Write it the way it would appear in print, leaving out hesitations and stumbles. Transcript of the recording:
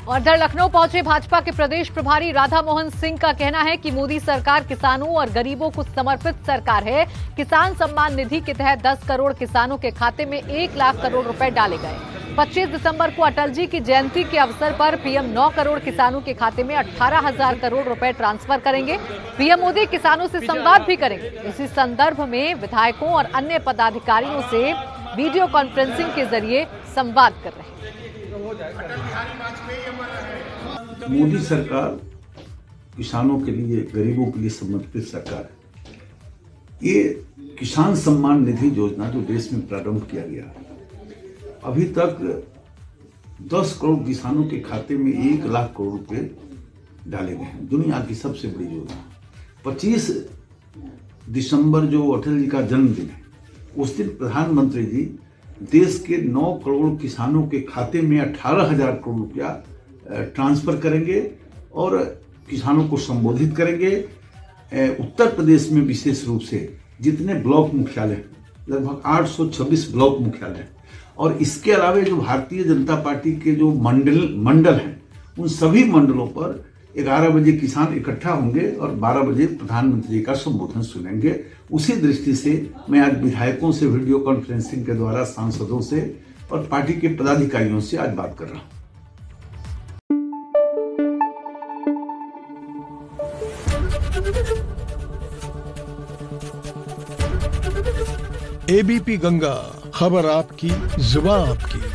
और इधर लखनऊ पहुंचे भाजपा के प्रदेश प्रभारी राधा मोहन सिंह का कहना है कि मोदी सरकार किसानों और गरीबों को समर्पित सरकार है। किसान सम्मान निधि के तहत 10 करोड़ किसानों के खाते में 1 लाख करोड़ रुपए डाले गए। 25 दिसंबर को अटल जी की जयंती के अवसर पर पीएम 9 करोड़ किसानों के खाते में 18,000 करोड़ रुपए ट्रांसफर करेंगे। पीएम मोदी किसानों से संवाद भी करेंगे। इसी संदर्भ में विधायकों और अन्य पदाधिकारियों से वीडियो कॉन्फ्रेंसिंग के जरिए संवाद कर रहे हैं। मोदी सरकार किसानों के लिए, गरीबों के लिए समर्पित सरकार है। ये किसान सम्मान निधि योजना जो देश में प्रारंभ किया गया, अभी तक 10 करोड़ किसानों के खाते में 1 लाख करोड़ रुपए डाले गए हैं। दुनिया की सबसे बड़ी योजना। 25 दिसंबर जो अटल जी का जन्मदिन है, उस दिन प्रधानमंत्री जी देश के 9 करोड़ किसानों के खाते में 18,000 करोड़ रुपया ट्रांसफर करेंगे और किसानों को संबोधित करेंगे। उत्तर प्रदेश में विशेष रूप से जितने ब्लॉक मुख्यालय, लगभग 826 ब्लॉक मुख्यालय, और इसके अलावा जो भारतीय जनता पार्टी के जो मंडल हैं, उन सभी मंडलों पर 11 बजे किसान इकट्ठा होंगे और 12 बजे प्रधानमंत्री जी का संबोधन सुनेंगे। उसी दृष्टि से मैं आज विधायकों से वीडियो कॉन्फ्रेंसिंग के द्वारा, सांसदों से और पार्टी के पदाधिकारियों से आज बात कर रहा हूं। एबीपी गंगा, खबर आपकी, जुबान आपकी।